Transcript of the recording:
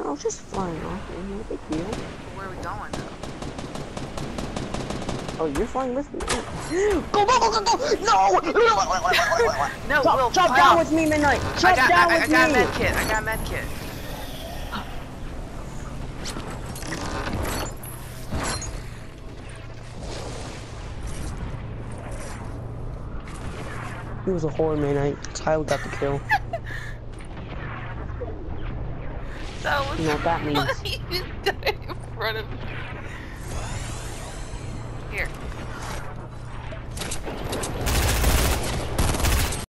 I was just flying off, man. No big deal. Where are we going though? Oh, you're flying with me. Go, go, go, go, go! No! No, Will, Chop fly down off. with me, Midnight. Chop down with I got a me. med kit. I got a med kit. He was a whore, Midnight. Tyler got the kill. That was You know what that means. funny. You died in front of me. Here.